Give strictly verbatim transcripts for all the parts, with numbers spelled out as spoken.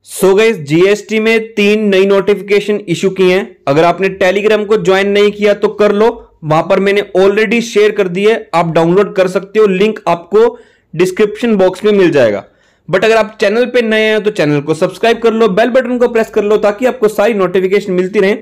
So guys, GST में तीन नई नोटिफिकेशन इशू की हैं। अगर आपने टेलीग्राम को ज्वाइन नहीं किया तो कर लो, वहां पर मैंने ऑलरेडी शेयर कर दी है, आप डाउनलोड कर सकते हो। लिंक आपको डिस्क्रिप्शन बॉक्स में मिल जाएगा। बट अगर आप चैनल पे नए हैं तो चैनल को सब्सक्राइब कर लो, बेल बटन को प्रेस कर लो ताकि आपको सारी नोटिफिकेशन मिलती रहे।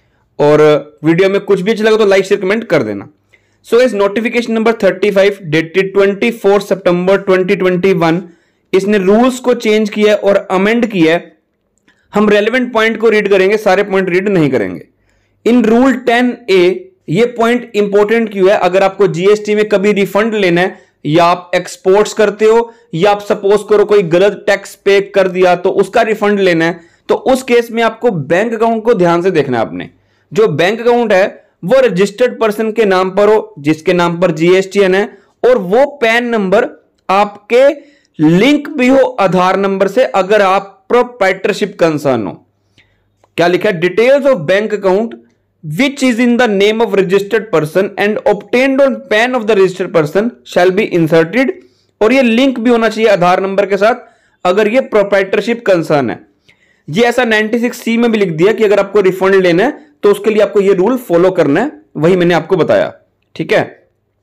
और वीडियो में कुछ भी अच्छा लगा तो लाइक शेयर कमेंट कर देना। So guys, notification number thirty five dated twenty four सितंबर ट्वेंटी ट्वेंटी वन, इसने रूल्स को चेंज किया और अमेंड किया है। हम रेलेवेंट पॉइंट को रीड करेंगे, सारे पॉइंट रीड नहीं करेंगे। इन रूल टेन ए ये पॉइंट इंपॉर्टेंट क्यों है? अगर आपको जीएसटी में कभी रिफंड लेना है, या आप एक्सपोर्ट्स करते हो, या आप सपोज करो कोई गलत टैक्स पे कर दिया तो उसका रिफंड लेना है, तो उस केस में आपको बैंक अकाउंट को ध्यान से देखना है। आपने जो बैंक अकाउंट है वो रजिस्टर्ड पर्सन के नाम पर हो, जिसके नाम पर जीएसटीएन है, और वो पैन नंबर आपके लिंक भी हो आधार नंबर से, अगर आप प्रोप्राइटरशिप कंसर्न हो। क्या लिखा है? Details of bank account which is in the name of registered person and obtained on PAN of the registered person shall be inserted। और ये लिंक भी होना चाहिए आधार नंबर के साथ अगर ये प्रोप्राइटरशिप कंसर्न है। ये ऐसा नाइंटी सिक्स सी में भी लिख दिया कि अगर आपको रिफंड लेना है तो उसके लिए आपको ये रूल फॉलो करना है, वही मैंने आपको बताया। ठीक है,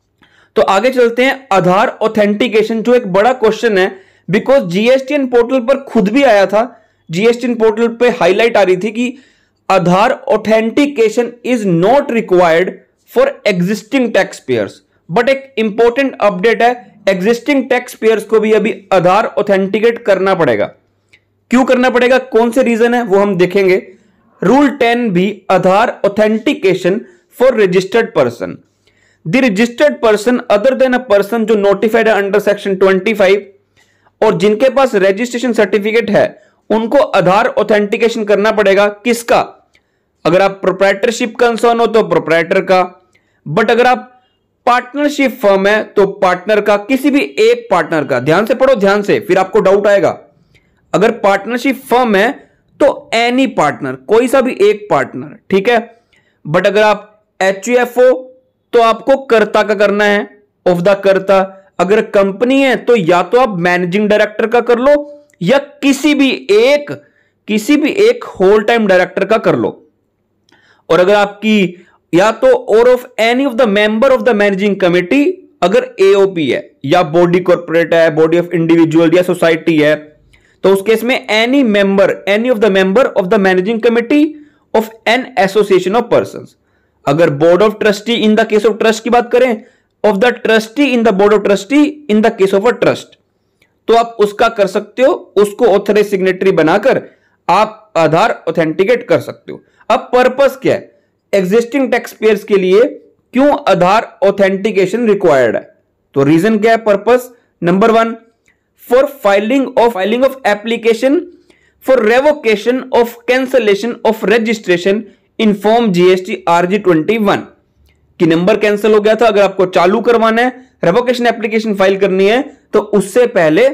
तो आगे चलते हैं। आधार ऑथेंटिकेशन जो एक बड़ा क्वेश्चन है, बिकॉज जीएसटीएन पोर्टल पर खुद भी आया था। जीएसटीएन पोर्टल पे हाईलाइट आ रही थी कि Aadhaar authentication is not required for existing tax payers. But एक इंपॉर्टेंट अपडेट है, एग्जिस्टिंग टैक्स पेयर्स को भी अभी आधार ऑथेंटिकेट करना पड़ेगा। क्यों करना पड़ेगा, कौन से रीजन है वो हम देखेंगे। रूल टेन भी Aadhaar authentication for registered person. The registered person other than a person जो नोटिफाइड है अंडर सेक्शन ट्वेंटी फाइव और जिनके पास रजिस्ट्रेशन सर्टिफिकेट है, उनको आधार ऑथेंटिकेशन करना पड़ेगा। किसका? अगर आप प्रोप्राइटरशिप कंसर्न हो तो प्रोप्राइटर का, बट अगर आप पार्टनरशिप फर्म है तो पार्टनर का, किसी भी एक पार्टनर का। ध्यान से पढ़ो, ध्यान से, फिर आपको डाउट आएगा। अगर पार्टनरशिप फर्म है तो एनी पार्टनर, कोई सा भी एक पार्टनर, ठीक है। बट अगर आप एचयूएफओ तो आपको कर्ता का करना है, ऑफ द कर्ता। अगर कंपनी है तो या तो आप मैनेजिंग डायरेक्टर का कर लो या किसी भी एक किसी भी एक होल टाइम डायरेक्टर का कर लो। और अगर आपकी या तो और of any of the member of the managing committee, अगर एओपी है या बॉडी कॉर्पोरेट है, बॉडी ऑफ इंडिविजुअल या सोसाइटी है, तो उस केस में any member any of the member of the managing committee of an association of persons. अगर board of trustee in the case of trust की बात करें, of the trustee in the board of trustee in the case of a trust, तो आप उसका कर सकते हो। उसको ऑथराइज सिग्नेटरी बनाकर आप आधार ऑथेंटिकेट कर सकते हो। अब पर्पस क्या है? एग्जिस्टिंग टैक्स पेयर्स के लिए क्यों आधार ऑथेंटिकेशन रिक्वायर्ड है? तो रीजन क्या है? Purpose number one, for filing of filing of application for revocation of cancellation of registration in form GST RG twenty one कि नंबर कैंसिल हो गया था। अगर आपको चालू करवाना है, रेवोकेशन एप्लीकेशन फाइल करनी है, तो उससे पहले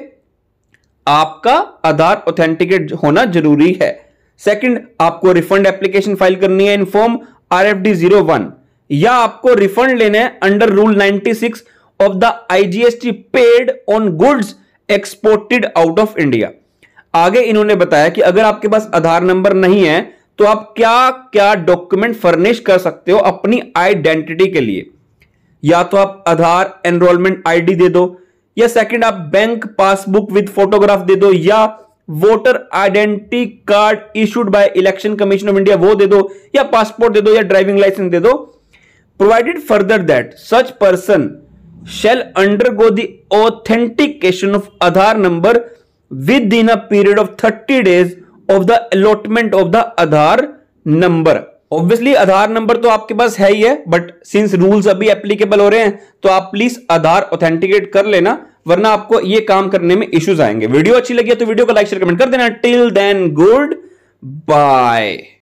आपका आधार ऑथेंटिकेट होना जरूरी है। सेकंड, आपको रिफंड एप्लीकेशन फाइल करनी है in form RFD zero one, या आपको रिफंड लेना है under rule ninety six of the IGST paid on goods exported out of India. आगे इन्होंने बताया कि अगर आपके पास आधार नंबर नहीं है तो आप क्या क्या डॉक्यूमेंट फर्निश कर सकते हो अपनी आइडेंटिटी के लिए। या तो आप आधार एनरोलमेंट आईडी दे दो, या सेकंड आप बैंक पासबुक विद फोटोग्राफ दे दो, या voter identity card issued by election commission of India वो दे दो, या पासपोर्ट दे दो, या ड्राइविंग लाइसेंस दे दो। Provided further that such person shall undergo the authentication of Aadhaar number within a period of thirty days of the allotment of the Aadhaar number। Obviously Aadhaar number तो आपके पास है ही है, बट सिंस रूल्स अभी applicable हो रहे हैं तो आप प्लीज आधार ऑथेंटिकेट कर लेना, वरना आपको ये काम करने में इश्यूज आएंगे। वीडियो अच्छी लगी है तो वीडियो को लाइक शेयर कमेंट कर देना। Till then good bye.